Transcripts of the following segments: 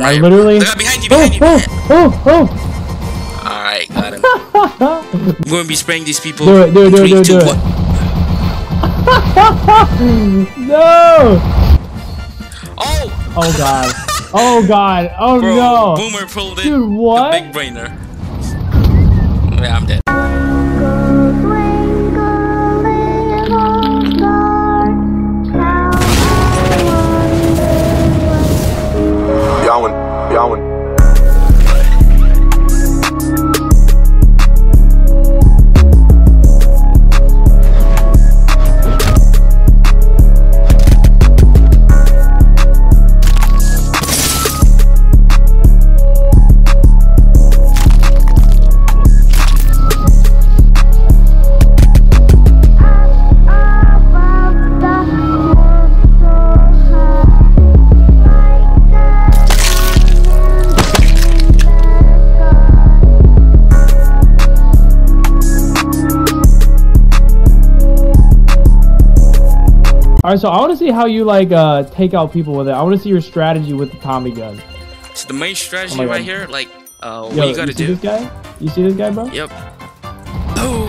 I literally. Behind you, behind you. Oh. Alright, got him. I'm going to be spraying these people. Do it. 3, 2, 1. No! Oh god. Oh bro, no! Boomer pulled it. Dude, what? The big brainer. Yeah, I'm dead. Yawin. Alright, so I want to see how you like take out people with it. I want to see your strategy with the Tommy gun. So the main strategy right here, like, what Yo, you gotta do. See this guy? You see this guy, bro? Yep. Oh.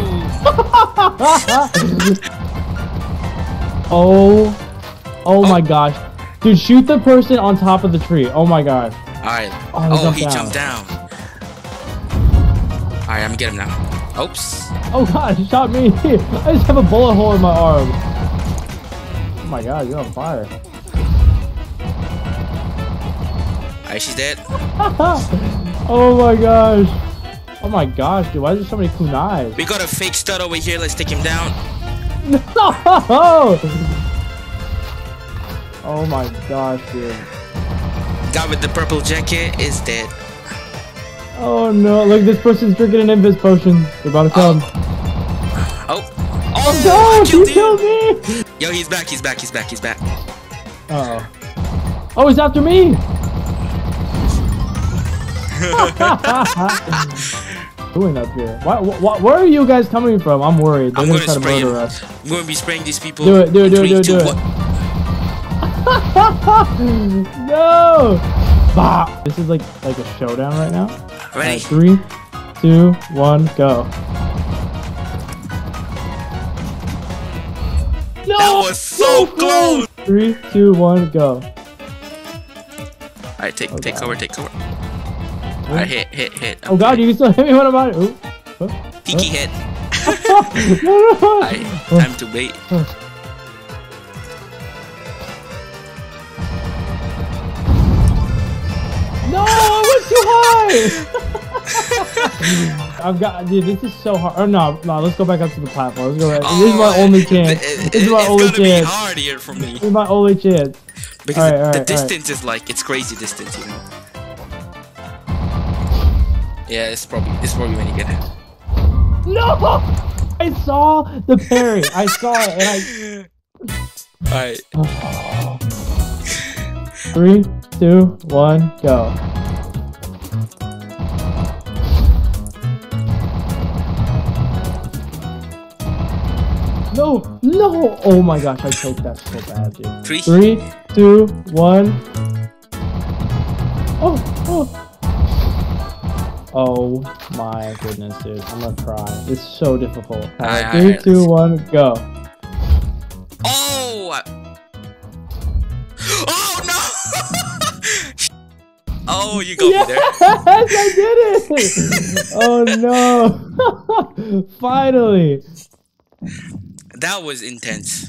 Oh my gosh. Dude, shoot the person on top of the tree. Oh my gosh. Alright. Oh, he jumped down. Alright, I'm gonna get him now. Oops. Oh god, he shot me. I just have a bullet hole in my arm. Oh my god, you're on fire. Alright, she's dead. Oh my gosh. Oh my gosh, dude, why is there so many kunais? We got a fake stud over here. Let's take him down. No! Oh my gosh, dude. Guy with the purple jacket is dead. Oh no, look, this person's drinking an invis potion. They're about to come. Oh no, he killed me! Yo, he's back. Uh-oh. Oh, he's after me! Doing up here? Where are you guys coming from? I'm worried. They're gonna try to murder us. I'm gonna be spraying these people. Do it. No! Bah! This is like a showdown right now. Ready? 3, 2, 1, go. No! That was so close! 3, 2, 1, go. Alright, take cover. Alright, hit. Oh god, you can still hit me when I'm out. Peeky hit. No. Alright, time to wait. No, I went too high! Dude, this is so hard. Oh, no, let's go back up to the platform. Let's go back. This is my only chance. It's gonna be hard here for me. This is my only chance. Because the distance is like, it's crazy distance, you know. Yeah, it's probably when you get it. No! I saw the parry. I saw it and Alright. 3, 2, 1, go. No! Oh my gosh, I choked that so bad, dude. 3, 2, 1. Oh my goodness, dude. I'm gonna cry. It's so difficult. Alright, 3, 2, 1, go. Oh! Oh no! Oh, you got me there. Yes, I did it! Oh no! Finally! That was intense.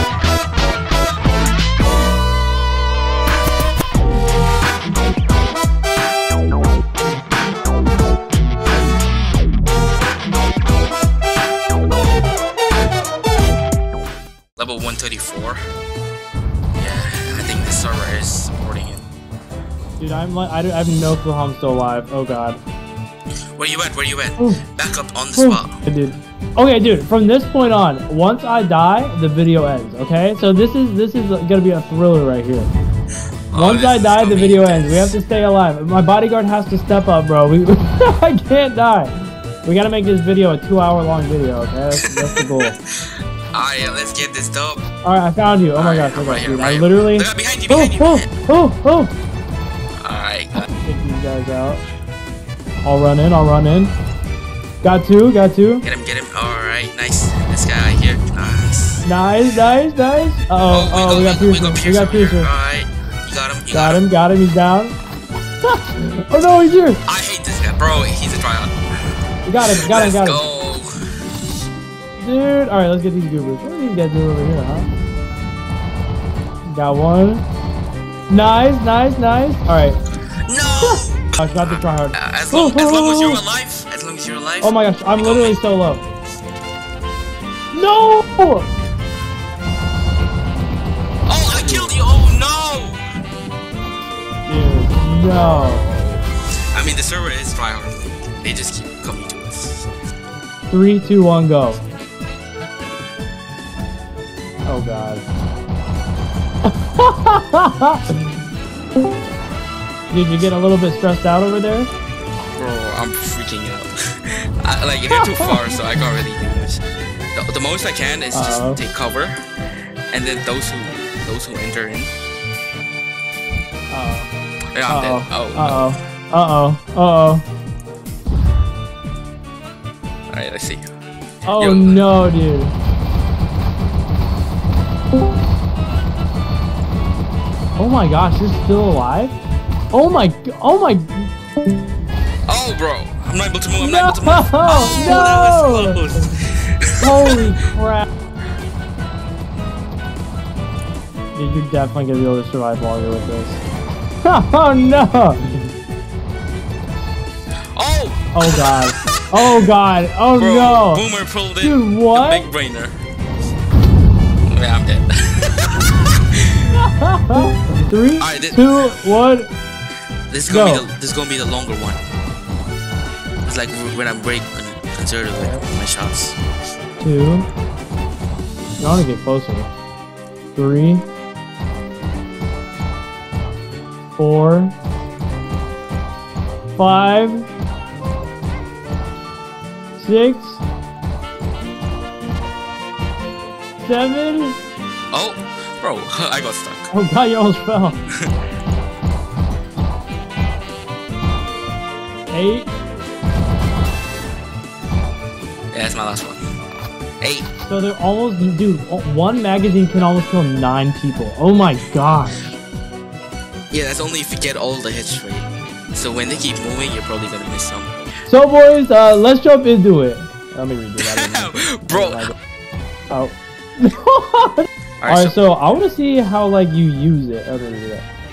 Level 134. Yeah, I think this server is supporting it. Dude, I have no clue how I'm still alive. Oh god. Where you at? Ooh. Back up on the spot. Dude. Okay, dude. From this point on, once I die, the video ends. Okay, so this is gonna be a thriller right here. Once I die, the video ends. We have to stay alive. My bodyguard has to step up, bro. I can't die. We gotta make this video a 2-hour-long video. Okay, that's the goal. Alright, let's get this dope. Alright, I found you. Oh my gosh, right here, dude. right I literally. Behind you. Oh! Alright, Alright. Take these guys out. I'll run in. Got two. Get him. Alright, nice. This guy here. Nice. Nice. Uh-oh, we got Piercer. Alright. You got him. Got him. He's down. Oh no, he's here. I hate this guy, bro. He's a tryout. We got him. Let's go. Dude, alright, let's get these goobers. What are these guys doing over here, huh? Got one. Nice. Alright. No! I got the tryhard. As long as you're alive. Oh my gosh, I'm literally so low. No! Oh, I killed you! Oh no! Dude, no. I mean, the server is tryhard. They just keep coming to us. 3, 2, 1, go. Oh god. Did you get a little bit stressed out over there? Bro, I'm freaking out. Like, you're too far, so I can't really do much. The most I can is just take cover, and then those who enter in. Yeah, I'm dead. Alright, let's see. Oh no, dude. Oh my gosh, you're still alive? Oh my. Oh, bro. I'm not able to move. No! That was close. Holy crap. Dude, you're definitely gonna be able to survive longer with this. Oh no! Oh god. Oh god. Oh bro, no! Boomer pulled in. Dude, what? The big brainer. Yeah, I'm dead. 3, right, 2, 1. This is gonna be the longer one. It's like when I'm very conservative with my shots. 2. You want to get closer. 3, 4, 5, 6, 7. Oh, bro, I got stuck. Oh god, you almost fell. 8. Yeah, that's my last one. 8. So they're almost, dude, one magazine can almost kill 9 people. Oh my god. Yeah, that's only if you get all the hits right. So when they keep moving, you're probably gonna miss some. So boys, let's jump into it. Let me redo that. Bro. Oh. Alright, so I want to see how like you use it. Let me do that.